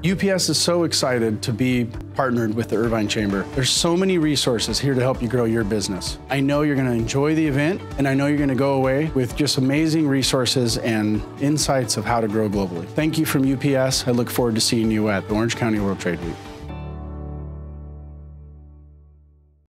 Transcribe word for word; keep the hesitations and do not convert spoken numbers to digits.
U P S is so excited to be partnered with the Irvine Chamber. There's so many resources here to help you grow your business. I know you're going to enjoy the event, and I know you're going to go away with just amazing resources and insights of how to grow globally. Thank you from U P S. I look forward to seeing you at the Orange County World Trade Week.